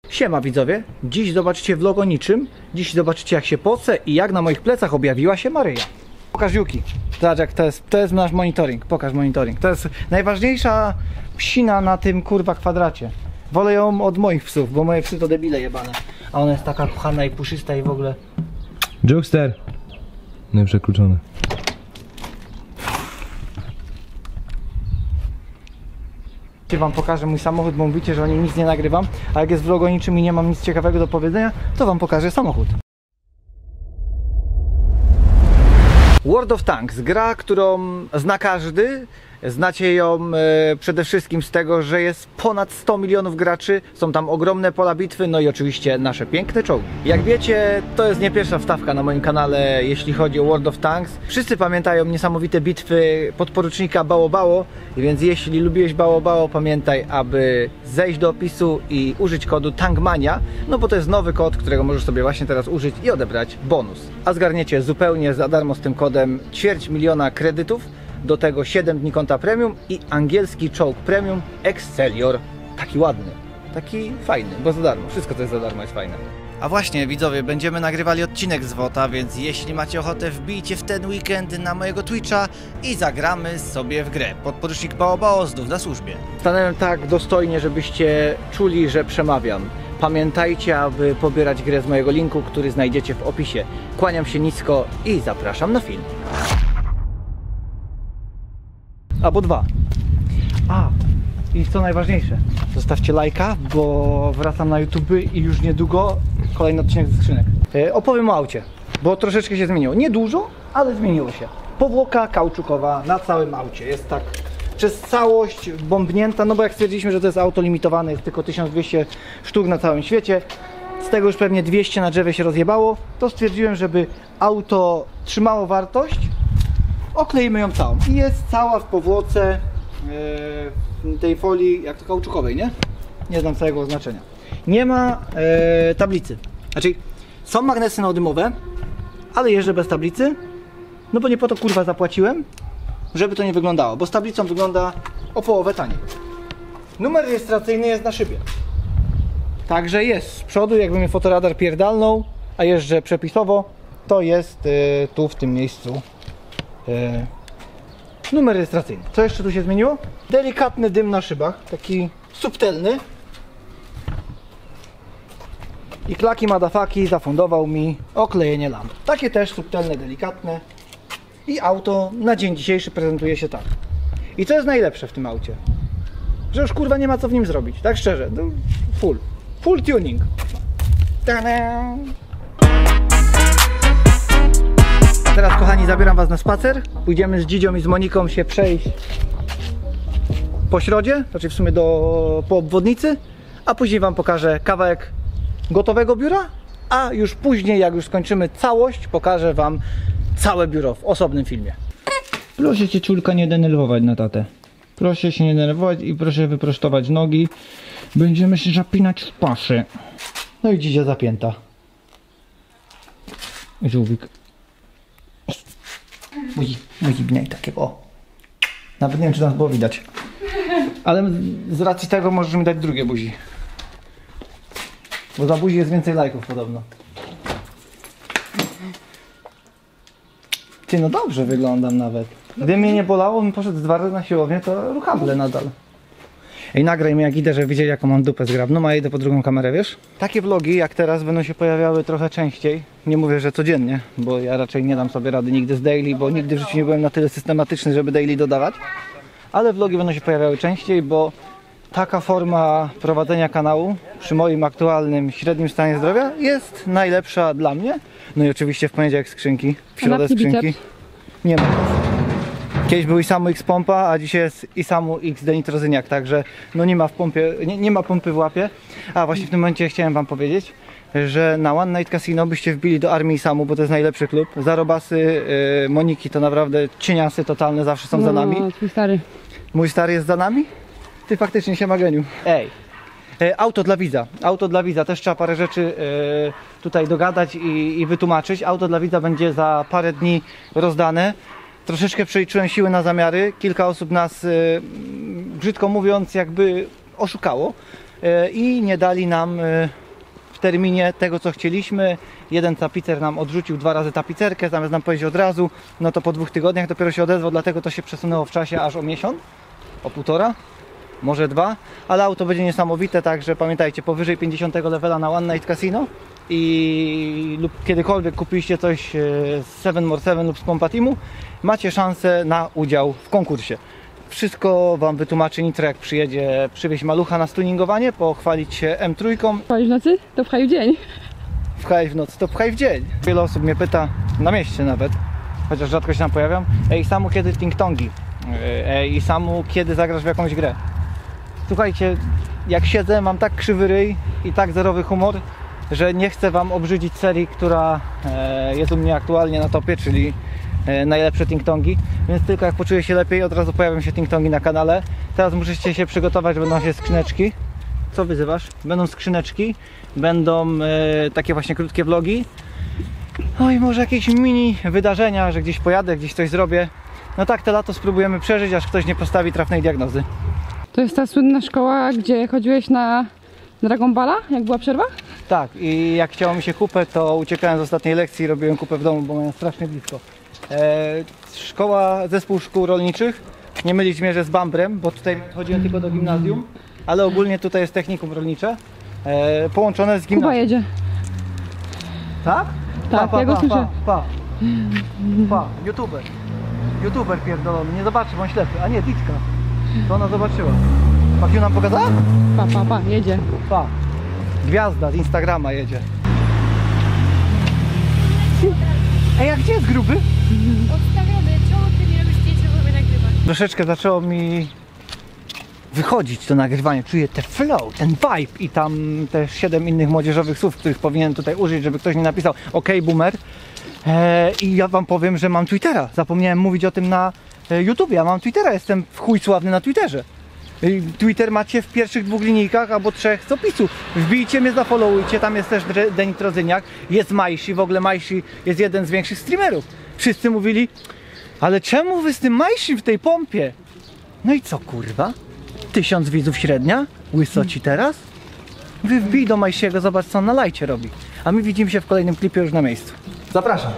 Siema widzowie, dziś zobaczycie vlog o niczym. Dziś zobaczycie jak się pocę i jak na moich plecach objawiła się Maryja. Pokaż Yuki. Zobacz jak to jest nasz monitoring. Pokaż monitoring. To jest najważniejsza psina na tym kurwa kwadracie. Wolę ją od moich psów, bo moje psy to debile jebane. A ona jest taka kochana i puszysta i w ogóle. Jokester. No i przekluczone. Wam pokażę mój samochód, bo mówicie, że o nim nic nie nagrywam. A jak jest vlog o niczym i nie mam nic ciekawego do powiedzenia, to wam pokażę samochód. World of Tanks, gra, którą zna każdy. Znacie ją przede wszystkim z tego, że jest ponad 100 milionów graczy, są tam ogromne pola bitwy, no i oczywiście nasze piękne czołgi. Jak wiecie, to jest nie pierwsza wstawka na moim kanale, jeśli chodzi o World of Tanks. Wszyscy pamiętają niesamowite bitwy podporucznika Bało Bało, więc jeśli lubiłeś Bało Bało, pamiętaj, aby zejść do opisu i użyć kodu TANKMANIA, no bo to jest nowy kod, którego możesz sobie właśnie teraz użyć i odebrać bonus. A zgarniecie zupełnie za darmo z tym kodem 250 000 kredytów. Do tego 7 dni konta premium i angielski czołg premium Excellior. Taki ładny, taki fajny, bo za darmo. Wszystko co jest za darmo jest fajne. A właśnie widzowie, będziemy nagrywali odcinek z WOTA, więc jeśli macie ochotę, wbijcie w ten weekend na mojego Twitcha i zagramy sobie w grę. Podporucznik Bało Bało znów na służbie. Stanąłem tak dostojnie, żebyście czuli, że przemawiam. Pamiętajcie, aby pobierać grę z mojego linku, który znajdziecie w opisie. Kłaniam się nisko i zapraszam na film. Albo dwa. A, i co najważniejsze, zostawcie lajka, bo wracam na YouTube i już niedługo kolejny odcinek ze skrzynek. Opowiem o aucie, bo troszeczkę się zmieniło. Nie dużo, ale zmieniło się. Powłoka kauczukowa na całym aucie. Jest tak przez całość bombnięta, no bo jak stwierdziliśmy, że to jest auto limitowane, jest tylko 1200 sztuk na całym świecie. Z tego już pewnie 200 na drzewie się rozjebało. To stwierdziłem, żeby auto trzymało wartość, okleimy ją całą i jest cała w powłoce tej folii, jak to kauczukowej, nie? Nie znam całego oznaczenia. Nie ma tablicy. Znaczy, są magnesy neodymowe, ale jeżdżę bez tablicy, no bo nie po to kurwa zapłaciłem, żeby to nie wyglądało, bo z tablicą wygląda o połowę taniej. Numer rejestracyjny jest na szybie. Także jest z przodu, jakby mnie fotoradar pierdalnął, a jeżdżę przepisowo, to jest tu w tym miejscu numer rejestracyjny. Co jeszcze tu się zmieniło? Delikatny dym na szybach, taki subtelny. I Klaki Madafaki zafundował mi oklejenie lamp. Takie też subtelne, delikatne. I auto na dzień dzisiejszy prezentuje się tak. I co jest najlepsze w tym aucie? Że już kurwa nie ma co w nim zrobić, tak szczerze. No, full tuning. Ta-da! Teraz kochani zabieram was na spacer. Pójdziemy z Dzidzią i z Moniką się przejść po środzie, znaczy w sumie po obwodnicy, a później wam pokażę kawałek gotowego biura, a już później jak już skończymy całość, pokażę wam całe biuro w osobnym filmie. Proszę cię ciulka nie denerwować na tatę. Proszę się nie denerwować i proszę wyprostować nogi. Będziemy się zapinać w paszy. No i Dzidzia zapięta. Żółwik. Musi bniać takiego. O. Nawet nie wiem, czy nas było widać. Ale z racji tego możesz mi dać drugie buzi. Bo za buzi jest więcej lajków podobno. Ty, no dobrze wyglądam nawet. Gdyby mnie nie bolało, bym poszedł 2 razy na siłownię, to ruchable nadal. Ej, nagraj mi jak idę, żeby widzieli jaką mam dupę zgrabną, a ja idę po drugą kamerę, wiesz? Takie vlogi jak teraz będą się pojawiały trochę częściej. Nie mówię, że codziennie, bo ja raczej nie dam sobie rady nigdy z daily, bo nigdy w życiu nie byłem na tyle systematyczny, żeby daily dodawać. Ale vlogi będą się pojawiały częściej, bo taka forma prowadzenia kanału przy moim aktualnym średnim stanie zdrowia jest najlepsza dla mnie. No i oczywiście w poniedziałek skrzynki, w środę skrzynki. Nie ma. Kiedyś był Isamu X pompa, a dzisiaj jest Isamu X denitrozyniak, także no nie ma w pompie, nie ma pompy w łapie. A właśnie w tym momencie chciałem wam powiedzieć, że na One Night Casino byście wbili do armii Isamu, bo to jest najlepszy klub. Zarobasy Moniki to naprawdę cieniasy totalne, zawsze są za nami. Twój stary. Mój stary jest za nami? Ty faktycznie się ma geniu. Ej, auto dla widza. Auto dla widza. Też trzeba parę rzeczy tutaj dogadać i wytłumaczyć. Auto dla widza będzie za parę dni rozdane. Troszeczkę przeliczyłem siły na zamiary. Kilka osób nas, brzydko mówiąc, jakby oszukało. i nie dali nam w terminie tego, co chcieliśmy. Jeden tapicer nam odrzucił 2 razy tapicerkę, zamiast nam powiedzieć od razu, no to po 2 tygodniach dopiero się odezwał, dlatego to się przesunęło w czasie aż o miesiąc, o 1,5, może 2, ale auto będzie niesamowite, także pamiętajcie, powyżej 50 levela na One Night Casino lub kiedykolwiek kupiliście coś z 7more7 lub z Pompa Teamu, macie szansę na udział w konkursie. Wszystko wam wytłumaczy Nitro, jak przyjedzie przywieźć malucha na stuningowanie, pochwalić się M3. Pchaj w nocy? To pchaj w dzień. Pchaj w nocy, to pchaj w dzień. Wiele osób mnie pyta, na mieście nawet, chociaż rzadko się tam pojawiam, ej Samu, kiedy ting-tongi? Ej Samu, kiedy zagrasz w jakąś grę? Słuchajcie, jak siedzę, mam tak krzywy ryj i tak zerowy humor, że nie chcę wam obrzydzić serii, która jest u mnie aktualnie na topie, czyli najlepsze ting-tongi, więc tylko jak poczuję się lepiej, od razu pojawią się ting-tongi na kanale. Teraz musicie się przygotować, będą się skrzyneczki. Co wyzywasz? Będą skrzyneczki, będą takie właśnie krótkie vlogi. No i może jakieś mini wydarzenia, że gdzieś pojadę, gdzieś coś zrobię. No tak, te lato spróbujemy przeżyć, aż ktoś nie postawi trafnej diagnozy. To jest ta słynna szkoła, gdzie chodziłeś na Dragon Balla, jak była przerwa? Tak, i jak chciało mi się kupę, to uciekałem z ostatniej lekcji i robiłem kupę w domu, bo miałem strasznie blisko. Zespół szkół rolniczych, nie mylić mnie, że z Bambrem, bo tutaj chodziłem tylko do gimnazjum, ale ogólnie tutaj jest technikum rolnicze, połączone z Kuba gimnazjum. jedzie. Tak? Tak, ja go słyszę. YouTuber pierdolony, nie zobaczy, bo on ślepy. A nie, Ditka. To ona zobaczyła. Pakiu nam pokazała? Jedzie. Pa. Gwiazda z Instagrama jedzie. Ej, a gdzie jest gruby? Odstawiony, czemu ty nie robisz zdjęcia, bo mnie nagrywasz? Troszeczkę zaczęło mi wychodzić to nagrywanie. Czuję te flow, ten vibe i tam też 7 innych młodzieżowych słów, których powinienem tutaj użyć, żeby ktoś mi napisał OK, boomer. I ja wam powiem, że mam Twittera. Zapomniałem mówić o tym na YouTubie. Ja mam Twittera, jestem w chuj sławny na Twitterze. Twitter macie w pierwszych 2 linijkach albo 3 z opisu. Wbijcie mnie, zafollowujcie, tam jest też Denit Rodzyniak, jest Majsi, w ogóle Majsi jest jeden z większych streamerów. Wszyscy mówili, ale czemu wy z tym Majsi w tej pompie? No i co kurwa? 1000 widzów średnia? Łyso ci teraz? Wy wbij do Majsiego, zobacz co on na lajcie robi. A my widzimy się w kolejnym klipie już na miejscu. Zapraszam.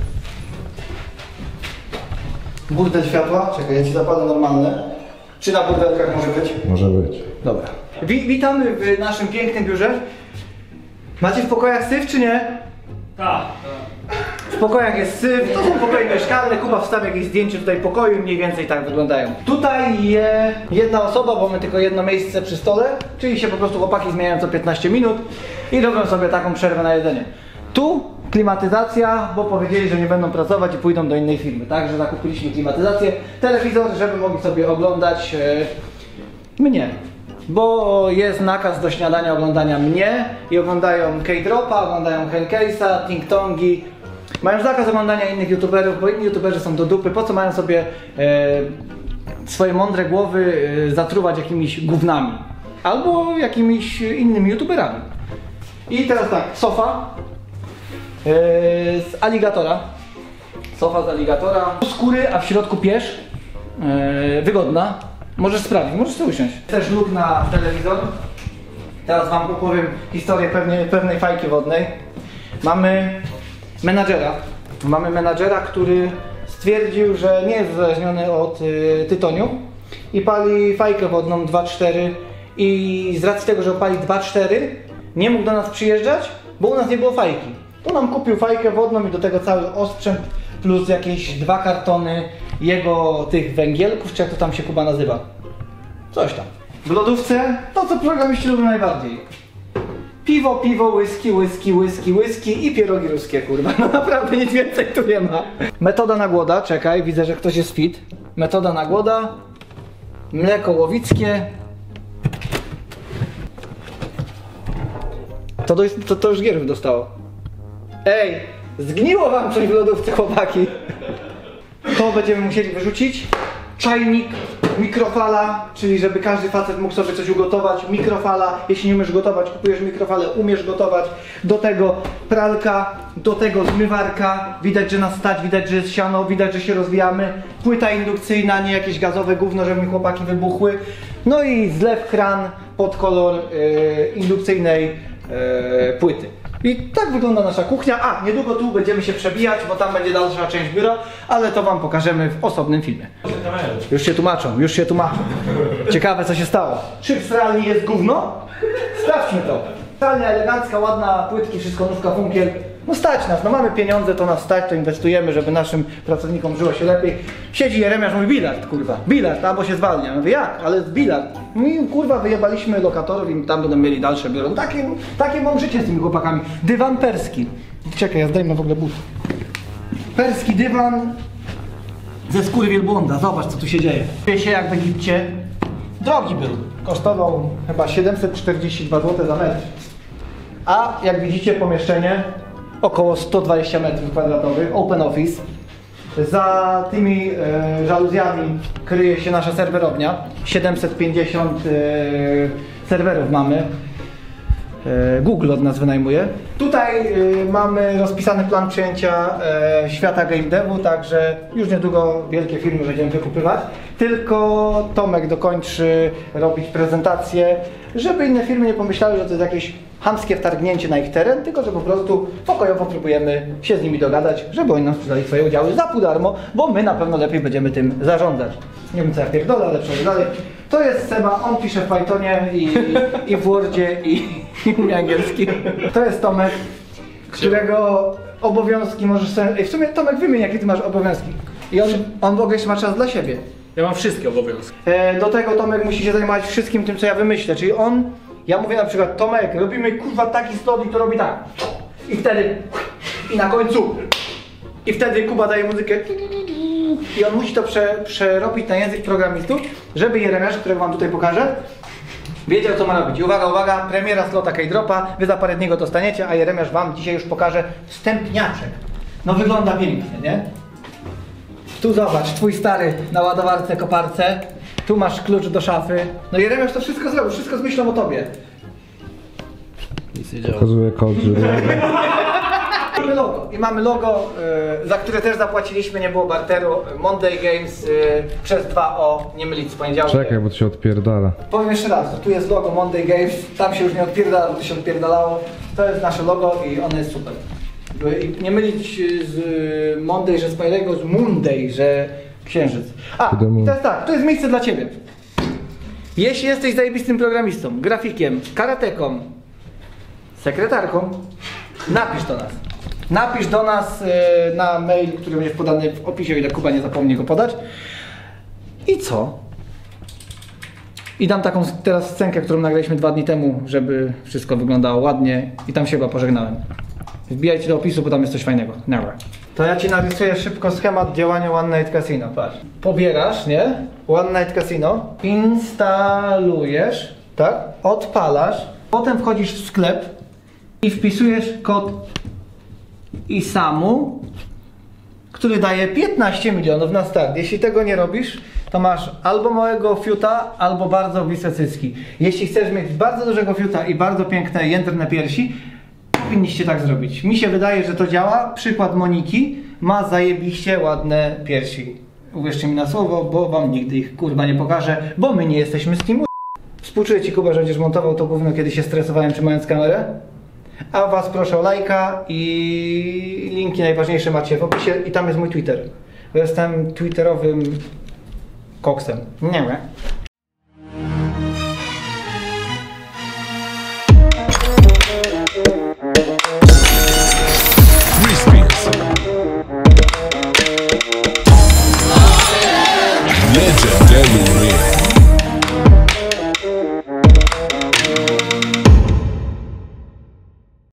Burdel światła? Czekaj, ja ci zapalę normalne. Czy na burdelkach może być? Może być. Dobra. Witamy w naszym pięknym biurze. Macie w pokojach syf, czy nie? Tak. W pokojach jest syf, to są pokoje mieszkalne. Kuba wstawia jakieś zdjęcie tutaj pokoju i mniej więcej tak wyglądają. Tutaj jedna osoba, bo mamy tylko jedno miejsce przy stole, czyli się po prostu chłopaki zmieniają co 15 minut i robią sobie taką przerwę na jedzenie. Tu klimatyzacja, bo powiedzieli, że nie będą pracować i pójdą do innej firmy. Także zakupiliśmy klimatyzację, telewizor, żeby mogli sobie oglądać mnie. Bo jest nakaz do śniadania oglądania mnie i oglądają K-Dropa, oglądają Hencase'a, Ting-Tongi. Mają zakaz oglądania innych youtuberów, bo inni youtuberzy są do dupy. Po co mają sobie swoje mądre głowy zatruwać jakimiś gównami? Albo jakimiś innymi youtuberami. I teraz tak, sofa z aligatora. Sofa z aligatora. Skóry, a w środku pierz. Wygodna. Możesz sprawdzić, możesz sobie usiąść. Też luk na telewizor. Teraz wam opowiem historię pewnej fajki wodnej. Mamy menadżera, który stwierdził, że nie jest uzależniony od tytoniu i pali fajkę wodną 2.4 i z racji tego, że pali 2.4 nie mógł do nas przyjeżdżać, bo u nas nie było fajki. Tu nam kupił fajkę wodną i do tego cały osprzęt plus jakieś 2 kartony jego tych węgielków, czy jak to tam się Kuba nazywa. Coś tam. W lodówce to, co programiści lubią najbardziej. Piwo, whisky i pierogi ruskie, kurwa. No naprawdę nic więcej tu nie ma. Metoda na głoda, czekaj, widzę, że ktoś jest fit. Metoda na głoda. Mleko łowickie. To już Gierów dostało. Ej, zgniło wam coś w lodówce, chłopaki. To będziemy musieli wyrzucić. Czajnik, mikrofala, czyli żeby każdy facet mógł sobie coś ugotować. Mikrofala, jeśli nie umiesz gotować, kupujesz mikrofalę, umiesz gotować. Do tego pralka, do tego zmywarka. Widać, że nas stać, widać, że jest siano, widać, że się rozwijamy. Płyta indukcyjna, nie jakieś gazowe gówno, żeby mi chłopaki wybuchły. No i zlew kran pod kolor indukcyjnej płyty. I tak wygląda nasza kuchnia. A, niedługo tu będziemy się przebijać, bo tam będzie dalsza część biura, ale to wam pokażemy w osobnym filmie. Już się tłumaczą, już się tłumaczą. Ciekawe co się stało. Czy w stralni jest gówno? Sprawdźmy to. Stralnia elegancka, ładna, płytki, wszystko nówka, funkiel. No stać nas, no mamy pieniądze, to nas stać, to inwestujemy, żeby naszym pracownikom żyło się lepiej. Siedzi Jeremiasz, mówi bilard, kurwa, bilard, albo się zwalnia. Ja mówię, jak? Ale bilard. No i kurwa, wyjebaliśmy lokatorów i tam będą mieli dalsze biuro. No takie mam życie z tymi chłopakami. Dywan perski. Czekaj, ja zdejmę w ogóle but. Perski dywan ze skóry wielbłąda. Zobacz co tu się dzieje. Czuje się jak w Egipcie. Drogi był. Kosztował chyba 742 zł za metr. A jak widzicie pomieszczenie około 120 m2, open office. Za tymi żaluzjami kryje się nasza serwerownia. 750 serwerów mamy. Google od nas wynajmuje. Tutaj mamy rozpisany plan przyjęcia świata game devu, także już niedługo wielkie firmy będziemy wykupywać. Tylko Tomek dokończy robić prezentację, żeby inne firmy nie pomyślały, że to jest jakieś chamskie wtargnięcie na ich teren, tylko że po prostu pokojowo próbujemy się z nimi dogadać, żeby oni nam sprzedali swoje udziały za pół darmo, bo my na pewno lepiej będziemy tym zarządzać. Nie wiem co ja pierdolę, ale przejdź dalej. To jest Seba, on pisze w Pythonie i w Wordzie i w umie angielskim. To jest Tomek, którego obowiązki możesz sobie... W sumie Tomek wymień jakie ty masz obowiązki. I on w ogóle jeszcze ma czas dla siebie. Ja mam wszystkie obowiązki. Do tego Tomek musi się zajmować wszystkim tym co ja wymyślę, czyli ja mówię na przykład Tomek, robimy kurwa taki slot i to robi tak. I wtedy, i na końcu. I wtedy Kuba daje muzykę. I on musi to przerobić na język programistów, żeby Jeremiasz, którego wam tutaj pokażę, wiedział co ma robić. I uwaga, uwaga, premiera slota K-Dropa, wy za parę dni go dostaniecie, a Jeremiasz wam dzisiaj już pokaże wstępniaczek. No wygląda pięknie, nie? Tu zobacz, twój stary na ładowarce, koparce. Tu masz klucz do szafy. No Jeremiasz to wszystko zrobił, wszystko z myślą o tobie. Nic nie działa. Pokazuję kod, żeby... Mamy logo. I mamy logo, za które też zapłaciliśmy, nie było barteru. Monday Games przez 2O, nie mylić z poniedziałkiem. Czekaj, bo to się odpierdala. Powiem jeszcze raz, tu jest logo Monday Games, tam się już nie odpierdala, bo to się odpierdalało. To jest nasze logo i ono jest super. I nie mylić z Monday, że Spirego, z Monday, że księżyc. A, i teraz tak, to jest miejsce dla ciebie. Jeśli jesteś zajebistym programistą, grafikiem, karateką, sekretarką, napisz do nas. Napisz do nas na mail, który będzie podany w opisie, o ile Kuba nie zapomni go podać. I co? I dam taką teraz scenkę, którą nagraliśmy 2 dni temu, żeby wszystko wyglądało ładnie i tam się chyba pożegnałem. Wbijajcie do opisu, bo tam jest coś fajnego. Never. To ja ci narysuję szybko schemat działania One Night Casino. Patrz. Pobierasz, nie? One Night Casino. Instalujesz, tak? Odpalasz. Potem wchodzisz w sklep i wpisujesz kod ISAMU, który daje 15 milionów na start. Jeśli tego nie robisz, to masz albo małego fiuta, albo bardzo bliskie cycki. Jeśli chcesz mieć bardzo dużego fiuta i bardzo piękne, jędrne piersi, powinniście tak zrobić. Mi się wydaje, że to działa. Przykład Moniki ma zajebiście ładne piersi. Uwierzcie mi na słowo, bo wam nigdy ich kurwa nie pokażę, bo my nie jesteśmy z teamu. Współczuję ci, Kuba, że będziesz montował to gówno, kiedy się stresowałem trzymając kamerę. A was proszę o lajka i linki najważniejsze macie w opisie i tam jest mój Twitter. Bo jestem twitterowym koksem. Nie wiem. Legendary.